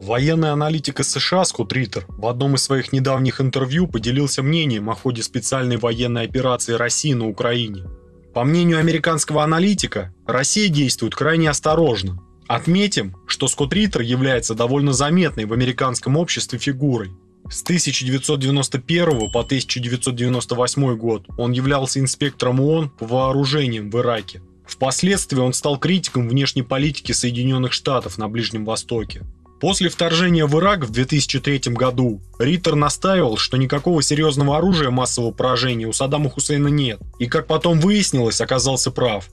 Военный аналитик из США Скотт Риттер в одном из своих недавних интервью поделился мнением о ходе специальной военной операции России на Украине. По мнению американского аналитика, Россия действует крайне осторожно. Отметим, что Скотт Риттер является довольно заметной в американском обществе фигурой. С 1991 по 1998 год он являлся инспектором ООН по вооружениям в Ираке. Впоследствии он стал критиком внешней политики Соединенных Штатов на Ближнем Востоке. После вторжения в Ирак в 2003 году Риттер настаивал, что никакого серьезного оружия массового поражения у Саддама Хусейна нет, и, как потом выяснилось, оказался прав.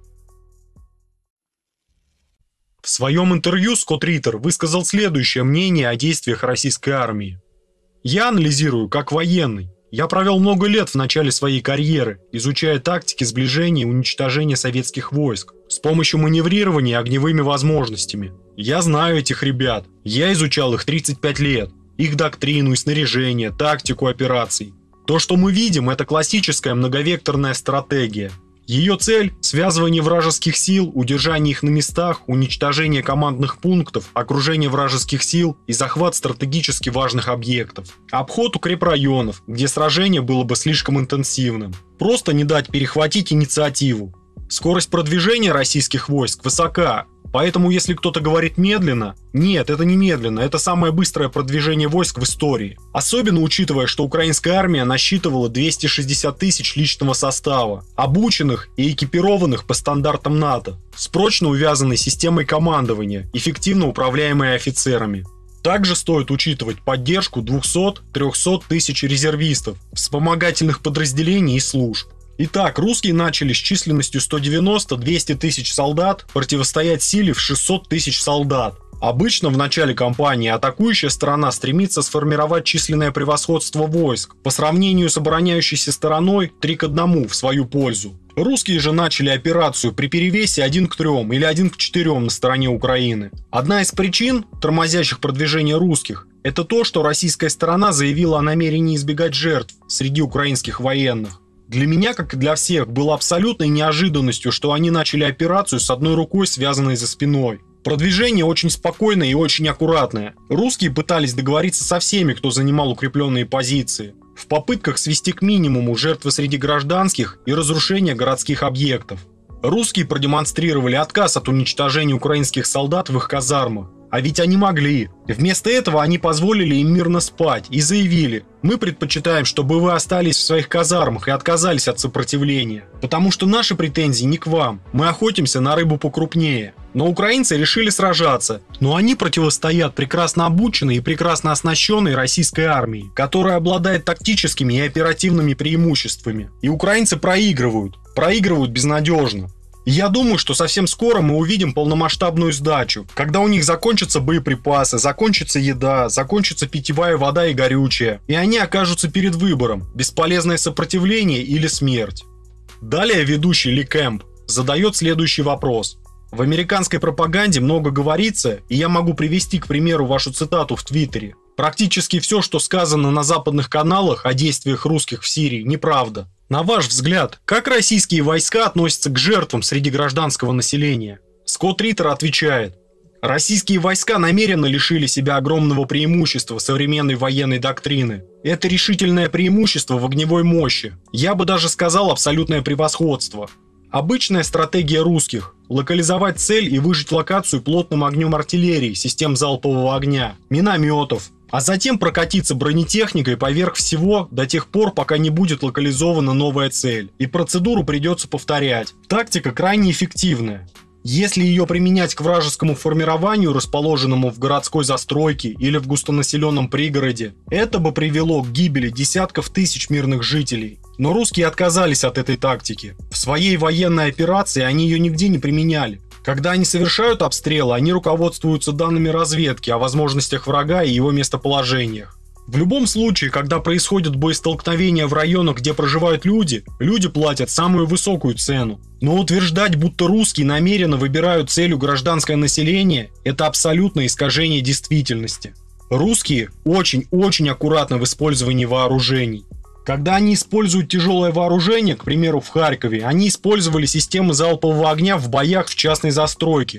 В своем интервью Скотт Риттер высказал следующее мнение о действиях российской армии. «Я анализирую как военный. Я провел много лет в начале своей карьеры, изучая тактики сближения и уничтожения советских войск с помощью маневрирования огневыми возможностями. Я знаю этих ребят. Я изучал их 35 лет. Их доктрину и снаряжение, тактику операций. То, что мы видим, это классическая многовекторная стратегия. Ее цель – связывание вражеских сил, удержание их на местах, уничтожение командных пунктов, окружение вражеских сил и захват стратегически важных объектов. Обход укрепрайонов, где сражение было бы слишком интенсивным. Просто не дать перехватить инициативу. Скорость продвижения российских войск высока, поэтому если кто-то говорит медленно, нет, это не медленно, это самое быстрое продвижение войск в истории. Особенно учитывая, что украинская армия насчитывала 260 тысяч личного состава, обученных и экипированных по стандартам НАТО, с прочно увязанной системой командования, эффективно управляемой офицерами. Также стоит учитывать поддержку 200-300 тысяч резервистов, вспомогательных подразделений и служб. Итак, русские начали с численностью 190-200 тысяч солдат противостоять силе в 600 тысяч солдат. Обычно в начале кампании атакующая сторона стремится сформировать численное превосходство войск по сравнению с обороняющейся стороной 3 к 1 в свою пользу. Русские же начали операцию при перевесе 1 к 3 или 1 к 4 на стороне Украины. Одна из причин, тормозящих продвижение русских, это то, что российская сторона заявила о намерении избегать жертв среди украинских военных. Для меня, как и для всех, было абсолютной неожиданностью, что они начали операцию с одной рукой, связанной за спиной. Продвижение очень спокойное и очень аккуратное. Русские пытались договориться со всеми, кто занимал укрепленные позиции, в попытках свести к минимуму жертвы среди гражданских и разрушения городских объектов. Русские продемонстрировали отказ от уничтожения украинских солдат в их казармах. А ведь они могли. Вместо этого они позволили им мирно спать и заявили: мы предпочитаем, чтобы вы остались в своих казармах и отказались от сопротивления, потому что наши претензии не к вам, мы охотимся на рыбу покрупнее. Но украинцы решили сражаться, но они противостоят прекрасно обученной и прекрасно оснащенной российской армии, которая обладает тактическими и оперативными преимуществами. И украинцы проигрывают безнадежно. Я думаю, что совсем скоро мы увидим полномасштабную сдачу, когда у них закончатся боеприпасы, закончится еда, закончится питьевая вода и горючее, и они окажутся перед выбором: бесполезное сопротивление или смерть. Далее ведущий Ли Кэмп задает следующий вопрос. В американской пропаганде много говорится, и я могу привести, к примеру, вашу цитату в Твиттере. Практически все, что сказано на западных каналах о действиях русских в Сирии, неправда. На ваш взгляд, как российские войска относятся к жертвам среди гражданского населения? Скотт Риттер отвечает: российские войска намеренно лишили себя огромного преимущества современной военной доктрины. Это решительное преимущество в огневой мощи. Я бы даже сказал, абсолютное превосходство. Обычная стратегия русских – локализовать цель и выжать локацию плотным огнем артиллерии, систем залпового огня, минометов, а затем прокатиться бронетехникой поверх всего до тех пор, пока не будет локализована новая цель, и процедуру придется повторять. Тактика крайне эффективная. Если ее применять к вражескому формированию, расположенному в городской застройке или в густонаселенном пригороде, это бы привело к гибели десятков тысяч мирных жителей. Но русские отказались от этой тактики. В своей военной операции они ее нигде не применяли. Когда они совершают обстрелы, они руководствуются данными разведки о возможностях врага и его местоположениях. В любом случае, когда происходят боестолкновения в районах, где проживают люди, люди платят самую высокую цену. Но утверждать, будто русские намеренно выбирают целью гражданское население, это абсолютное искажение действительности. Русские очень аккуратны в использовании вооружений. Когда они используют тяжелое вооружение, к примеру в Харькове, они использовали системы залпового огня в боях в частной застройке.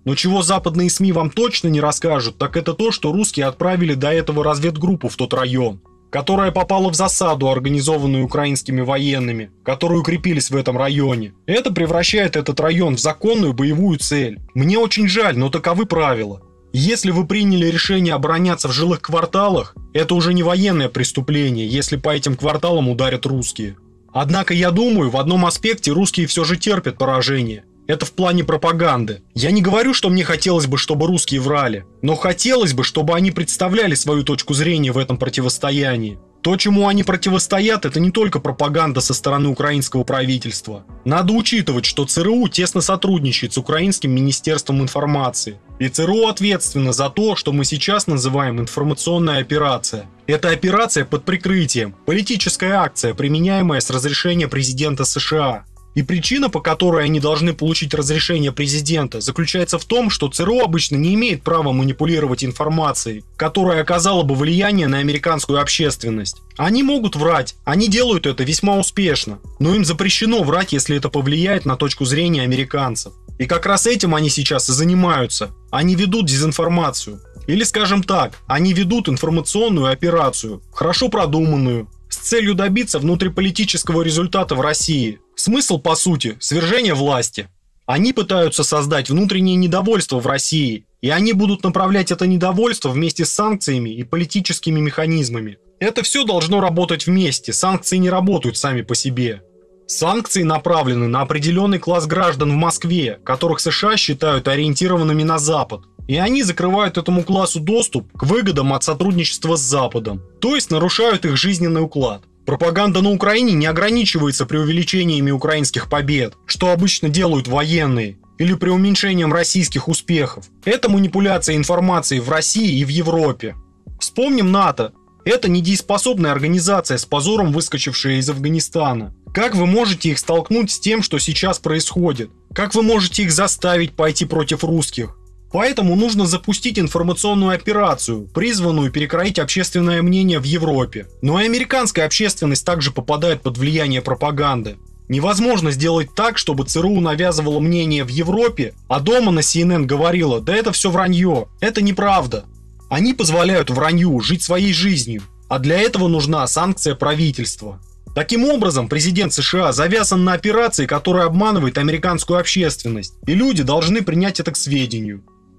Но чего западные СМИ вам точно не расскажут, так это то, что русские отправили до этого разведгруппу в тот район, которая попала в засаду, организованную украинскими военными, которые укрепились в этом районе. Это превращает этот район в законную боевую цель. Мне очень жаль, но таковы правила. Если вы приняли решение обороняться в жилых кварталах, это уже не военное преступление, если по этим кварталам ударят русские. Однако я думаю, в одном аспекте русские все же терпят поражение. Это в плане пропаганды. Я не говорю, что мне хотелось бы, чтобы русские врали, но хотелось бы, чтобы они представляли свою точку зрения в этом противостоянии. То, чему они противостоят, это не только пропаганда со стороны украинского правительства. Надо учитывать, что ЦРУ тесно сотрудничает с Украинским министерством информации. И ЦРУ ответственно за то, что мы сейчас называем информационная операция. Это операция под прикрытием, политическая акция, применяемая с разрешения президента США. И причина, по которой они должны получить разрешение президента, заключается в том, что ЦРУ обычно не имеет права манипулировать информацией, которая оказала бы влияние на американскую общественность. Они могут врать, они делают это весьма успешно, но им запрещено врать, если это повлияет на точку зрения американцев. И как раз этим они сейчас и занимаются. Они ведут дезинформацию. Или, скажем так, они ведут информационную операцию, хорошо продуманную, с целью добиться внутриполитического результата в России. Смысл, по сути, свержение власти. Они пытаются создать внутреннее недовольство в России, и они будут направлять это недовольство вместе с санкциями и политическими механизмами. Это все должно работать вместе, санкции не работают сами по себе. Санкции направлены на определенный класс граждан в Москве, которых США считают ориентированными на Запад. И они закрывают этому классу доступ к выгодам от сотрудничества с Западом, то есть нарушают их жизненный уклад. Пропаганда на Украине не ограничивается преувеличениями украинских побед, что обычно делают военные, или преуменьшением российских успехов. Это манипуляция информацией в России и в Европе. Вспомним НАТО. Это недееспособная организация, с позором выскочившая из Афганистана. Как вы можете их столкнуть с тем, что сейчас происходит? Как вы можете их заставить пойти против русских? Поэтому нужно запустить информационную операцию, призванную перекроить общественное мнение в Европе. Но и американская общественность также попадает под влияние пропаганды. Невозможно сделать так, чтобы ЦРУ навязывало мнение в Европе, а дома на CNN говорила: да это все вранье, это неправда. Они позволяют вранью жить своей жизнью, а для этого нужна санкция правительства. Таким образом, президент США завязан на операции, которая обманывает американскую общественность, и люди должны принять это к сведению.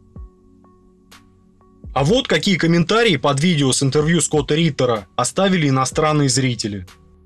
А вот какие комментарии под видео с интервью Скотта Риттера оставили иностранные зрители.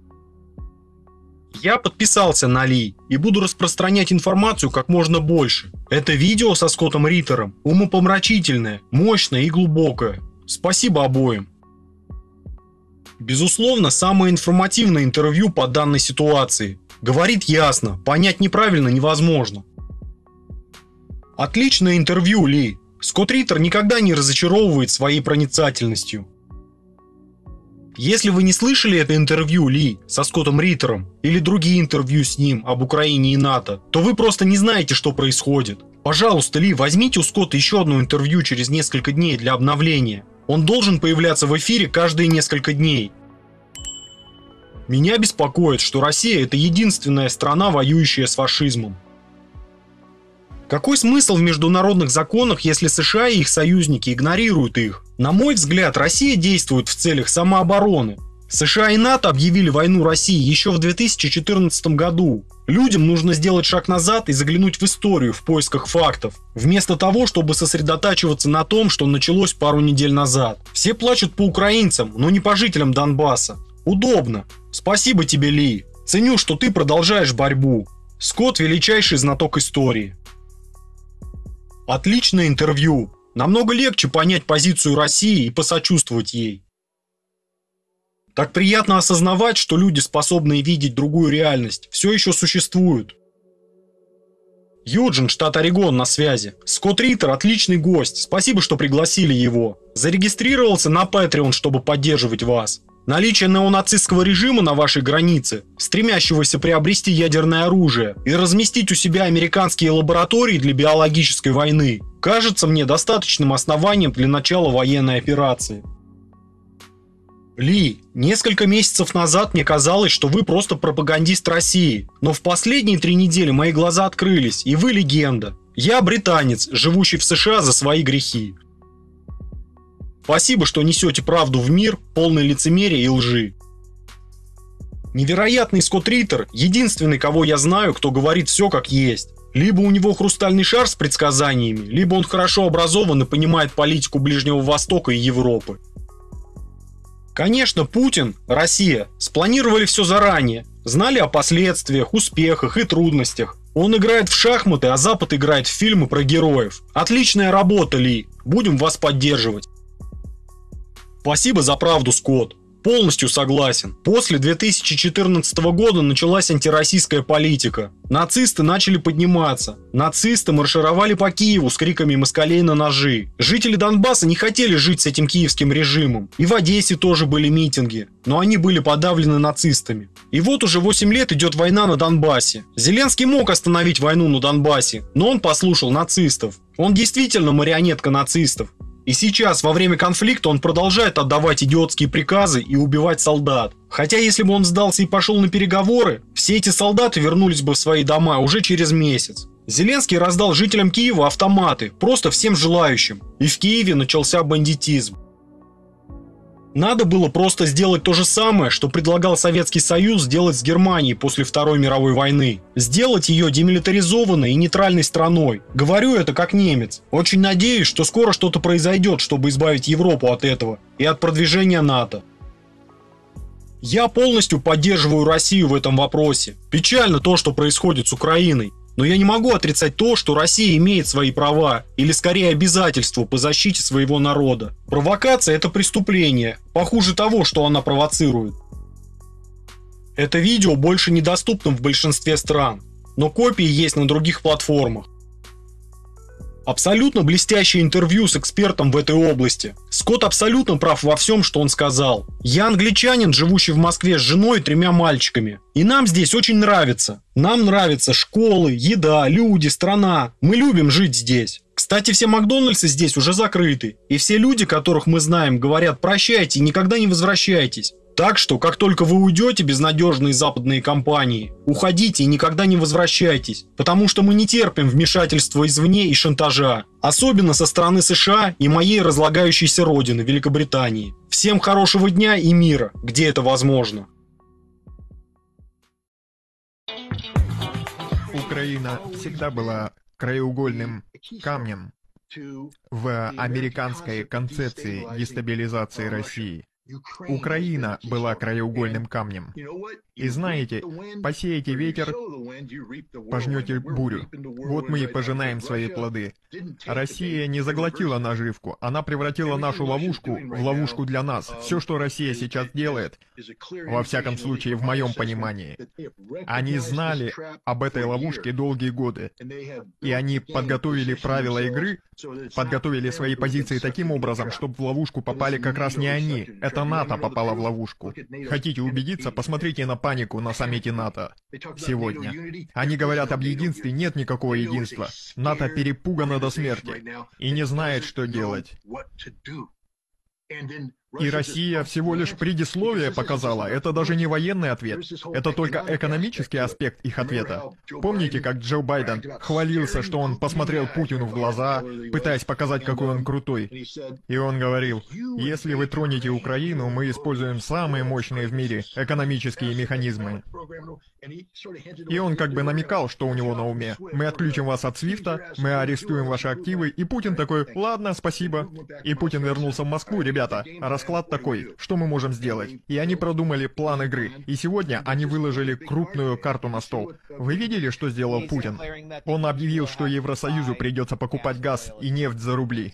Я подписался на Ли и буду распространять информацию как можно больше. Это видео со Скоттом Риттером умопомрачительное, мощное и глубокое. Спасибо обоим. Безусловно, самое информативное интервью по данной ситуации. Говорит ясно, понять неправильно невозможно. Отличное интервью, Ли. Скотт Риттер никогда не разочаровывает своей проницательностью. Если вы не слышали это интервью Ли со Скоттом Риттером или другие интервью с ним об Украине и НАТО, то вы просто не знаете, что происходит. Пожалуйста, Ли, возьмите у Скотта еще одно интервью через несколько дней для обновления. Он должен появляться в эфире каждые несколько дней. Меня беспокоит, что Россия – это единственная страна, воюющая с фашизмом. Какой смысл в международных законах, если США и их союзники игнорируют их? На мой взгляд, Россия действует в целях самообороны. США и НАТО объявили войну России еще в 2014 году. Людям нужно сделать шаг назад и заглянуть в историю в поисках фактов, вместо того, чтобы сосредотачиваться на том, что началось пару недель назад. Все плачут по украинцам, но не по жителям Донбасса. Удобно. Спасибо тебе, Ли. Ценю, что ты продолжаешь борьбу. Скотт – величайший знаток истории. Отличное интервью. Намного легче понять позицию России и посочувствовать ей. Так приятно осознавать, что люди, способные видеть другую реальность, все еще существуют. Юджин, штат Орегон, на связи. Скотт Риттер – отличный гость. Спасибо, что пригласили его. Зарегистрировался на Patreon, чтобы поддерживать вас. Наличие неонацистского режима на вашей границе, стремящегося приобрести ядерное оружие и разместить у себя американские лаборатории для биологической войны, кажется мне достаточным основанием для начала военной операции. Ли, несколько месяцев назад мне казалось, что вы просто пропагандист России, но в последние 3 недели мои глаза открылись, и вы легенда. Я британец, живущий в США за свои грехи. Спасибо, что несете правду в мир, полный лицемерия и лжи. Невероятный Скотт Риттер – единственный, кого я знаю, кто говорит все как есть. Либо у него хрустальный шар с предсказаниями, либо он хорошо образован и понимает политику Ближнего Востока и Европы. Конечно, Путин, Россия спланировали все заранее, знали о последствиях, успехах и трудностях. Он играет в шахматы, а Запад играет в фильмы про героев. Отличная работа, Ли. Будем вас поддерживать. Спасибо за правду, Скотт. Полностью согласен. После 2014 года началась антироссийская политика. Нацисты начали подниматься. Нацисты маршировали по Киеву с криками москалей на ножи. Жители Донбасса не хотели жить с этим киевским режимом. И в Одессе тоже были митинги. Но они были подавлены нацистами. И вот уже 8 лет идет война на Донбассе. Зеленский мог остановить войну на Донбассе, но он послушал нацистов. Он действительно марионетка нацистов. И сейчас, во время конфликта, он продолжает отдавать идиотские приказы и убивать солдат. Хотя, если бы он сдался и пошел на переговоры, все эти солдаты вернулись бы в свои дома уже через месяц. Зеленский раздал жителям Киева автоматы, просто всем желающим. И в Киеве начался бандитизм. Надо было просто сделать то же самое, что предлагал Советский Союз сделать с Германией после Второй мировой войны. Сделать ее демилитаризованной и нейтральной страной. Говорю это как немец. Очень надеюсь, что скоро что-то произойдет, чтобы избавить Европу от этого и от продвижения НАТО. Я полностью поддерживаю Россию в этом вопросе. Печально то, что происходит с Украиной. Но я не могу отрицать то, что Россия имеет свои права, или скорее обязательства по защите своего народа. Провокация – это преступление, похуже того, что она провоцирует. Это видео больше недоступно в большинстве стран, но копии есть на других платформах. Абсолютно блестящее интервью с экспертом в этой области. Скотт абсолютно прав во всем, что он сказал. Я англичанин, живущий в Москве с женой и 3 мальчиками. И нам здесь очень нравится. Нам нравятся школы, еда, люди, страна. Мы любим жить здесь. Кстати, все Макдональдсы здесь уже закрыты. И все люди, которых мы знаем, говорят: прощайте и никогда не возвращайтесь. Так что, как только вы уйдете, безнадежные западные компании, уходите и никогда не возвращайтесь, потому что мы не терпим вмешательства извне и шантажа, особенно со стороны США и моей разлагающейся родины, Великобритании. Всем хорошего дня и мира, где это возможно. Украина всегда была краеугольным камнем в американской концепции дестабилизации России. Украина была краеугольным камнем. И знаете, посеете ветер, пожнете бурю. Вот мы и пожинаем свои плоды. Россия не заглотила наживку, она превратила нашу ловушку в ловушку для нас. Все, что Россия сейчас делает, во всяком случае, в моем понимании, они знали об этой ловушке долгие годы. И они подготовили правила игры, подготовили свои позиции таким образом, чтобы в ловушку попали как раз не они. Это НАТО попало в ловушку. Хотите убедиться? Посмотрите на панику на саммите НАТО сегодня. Они говорят об единстве, нет никакого единства. НАТО перепугано до смерти и не знает, что делать. И Россия всего лишь предисловие показала, это даже не военный ответ, это только экономический аспект их ответа. Помните, как Джо Байден хвалился, что он посмотрел Путину в глаза, пытаясь показать, какой он крутой. И он говорил: если вы тронете Украину, мы используем самые мощные в мире экономические механизмы. И он как бы намекал, что у него на уме. Мы отключим вас от Свифта, мы арестуем ваши активы, и Путин такой: ладно, спасибо. И Путин вернулся в Москву: ребята, расклад такой, что мы можем сделать? И они продумали план игры. И сегодня они выложили крупную карту на стол. Вы видели, что сделал Путин? Он объявил, что Евросоюзу придется покупать газ и нефть за рубли.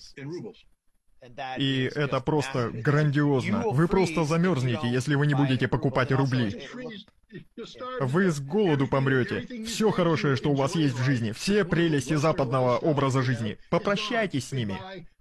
И это просто грандиозно. Вы просто замерзнете, если вы не будете покупать рубли. Вы с голоду помрете. Все хорошее, что у вас есть в жизни, все прелести западного образа жизни, попрощайтесь с ними.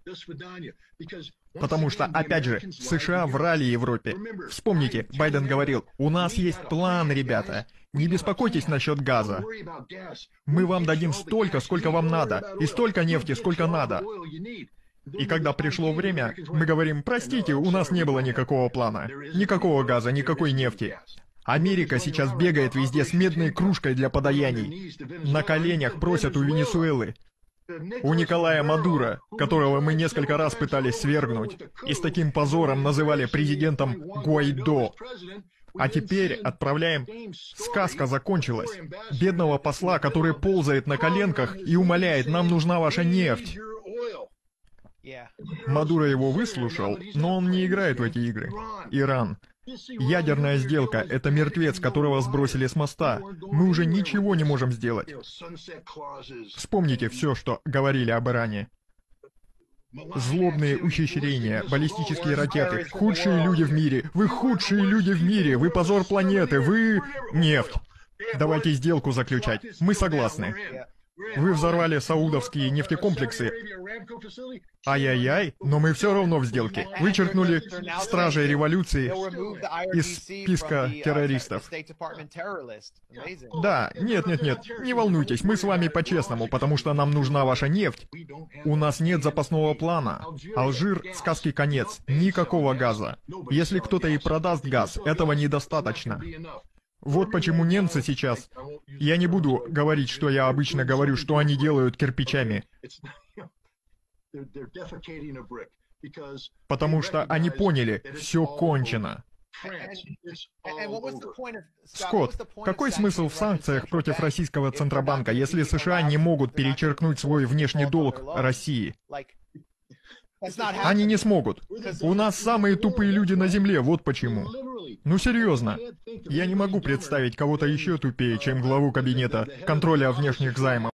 Потому что, опять же, США врали Европе. Вспомните, Байден говорил: у нас есть план, ребята. Не беспокойтесь насчет газа. Мы вам дадим столько, сколько вам надо, и столько нефти, сколько надо. И когда пришло время, мы говорим: простите, у нас не было никакого плана, никакого газа, никакой нефти. Америка сейчас бегает везде с медной кружкой для подаяний. На коленях просят у Венесуэлы, у Николая Мадуро, которого мы несколько раз пытались свергнуть, и с таким позором называли президентом Гуайдо. А теперь отправляем... Сказка закончилась. Бедного посла, который ползает на коленках и умоляет: нам нужна ваша нефть. Мадуро его выслушал, но он не играет в эти игры. Иран. Ядерная сделка — это мертвец, которого сбросили с моста. Мы уже ничего не можем сделать. Вспомните все, что говорили об Иране. Злобные ухищрения, баллистические ракеты, худшие люди в мире. Вы худшие люди в мире, вы позор планеты, вы... Нефть. Давайте сделку заключать. Мы согласны. Вы взорвали саудовские нефтекомплексы. Ай-яй-яй, но мы все равно в сделке. Вычеркнули стражей революции из списка террористов. Да, нет, не волнуйтесь, мы с вами по-честному, потому что нам нужна ваша нефть. У нас нет запасного плана. Алжир, сказки конец, никакого газа. Если кто-то и продаст газ, этого недостаточно. Вот почему немцы сейчас... Я не буду говорить, что я обычно говорю, что они делают кирпичами. Потому что они поняли, все кончено. Скотт, какой смысл в санкциях против российского Центробанка, если США не могут перечеркнуть свой внешний долг России? Они не смогут. У нас самые тупые люди на Земле, вот почему. Ну серьезно. Я не могу представить кого-то еще тупее, чем главу кабинета контроля внешних займов.